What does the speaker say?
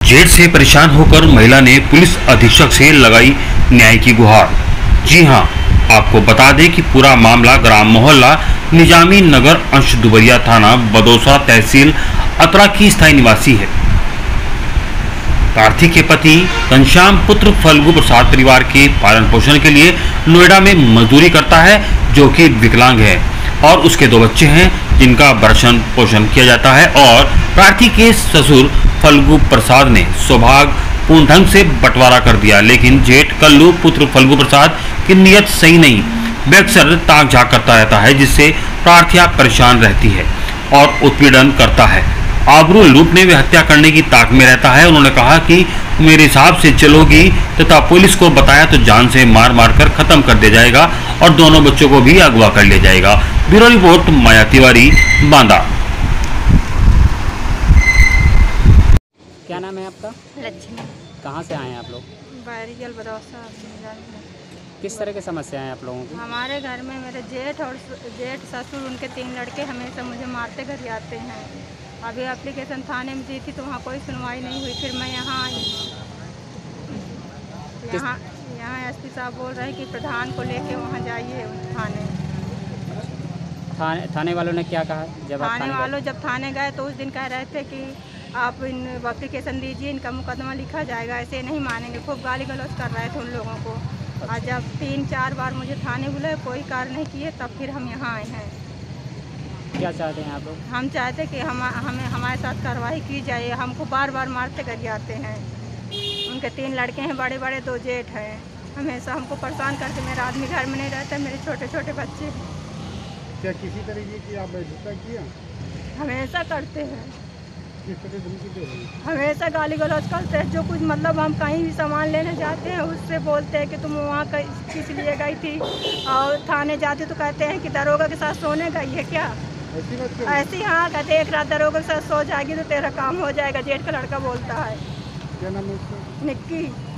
जेठ से परेशान होकर महिला ने पुलिस अधीक्षक से लगाई न्याय की गुहार। जी हां, आपको बता दें कि पूरा मामला ग्राम मोहल्ला निजामी नगर अंश दुबरिया थाना बदौसा तहसील अतरा की स्थायी निवासी है। प्रार्थी के पति घनश्याम पुत्र फल्गु प्रसाद परिवार के पालन पोषण के लिए नोएडा में मजदूरी करता है, जो कि विकलांग है और उसके 2 बच्चे हैं जिनका भरण पोषण किया जाता है। और प्रार्थी के ससुर फल्गु प्रसाद ने सौभाग्यपूर्ण ढंग से बंटवारा कर दिया, लेकिन जेठ कल्लू पुत्र फल्गु प्रसाद की नीयत सही नहीं, वे अक्सर ताक झाक करता रहता है, जिससे प्रार्थियां परेशान रहती है और उत्पीड़न करता है। आबरू लूटने व हत्या करने की ताक में रहता है। उन्होंने कहा कि मेरे हिसाब से चलोगी तथा पुलिस को बताया तो जान से मार मार कर खत्म कर दिया जाएगा और दोनों बच्चों को भी अगवा कर लिया जाएगा। Bureau report, Maya Tiwari, Banda. क्या नाम है आपका? लक्ष्मी। कहाँ से आए हैं आप लोग? बैरियल बदौसा। किस तरह की समस्या है आप लोगों की? हमारे घर में मेरे जेठ ससुर उनके 3 लड़के हमेशा मुझे मारते घर आते हैं। अभी एप्लीकेशन थाने में दी थी तो वहाँ कोई सुनवाई नहीं हुई, फिर मैं यहाँ आई। यहाँ एसपी साहब बोल रहे हैं कि प्रधान को लेके वहाँ जाइए थाने वालों ने क्या कहा? जब थाने गए तो उस दिन कह रहे थे कि आप इन एप्लीकेशन दीजिए, इनका मुकदमा लिखा जाएगा, ऐसे नहीं मानेंगे। खूब गाली गलौज कर रहे थे उन लोगों को। और जब 3-4 बार मुझे थाने बुलाए, कोई कार्य नहीं किए, तब फिर हम यहाँ आए हैं। क्या चाहते हैं आप लोग? हम चाहते हैं कि हमें हमारे साथ कार्रवाई की जाए। हमको बार बार मारते घर जाते हैं। उनके 3 लड़के हैं, बड़े बड़े 2 जेठ हैं। हमेशा हमको परेशान करके, मेरा आदमी घर में नहीं रहता, मेरे छोटे छोटे बच्चे। क्या किसी तरीके की आप बहिष्कार किया? हमेशा करते हैं। किस तरह धमकी दे रहे हैं? हमेशा गाली गलौज करते हैं। जो कुछ मतलब हम कहीं भी सामान लेने जाते हैं उससे बोलते हैं कि तुम वहाँ किस लिए गई थी, और थाने जाती तो कहते हैं कि दरोगा के साथ सोने गई है क्या? ऐसी हाँ कहते, एक रात दरोगा के साथ सो जाएगी तो तेरा काम हो जाएगा। जेठ का लड़का बोलता है। क्या नाम है उसका? निक्की।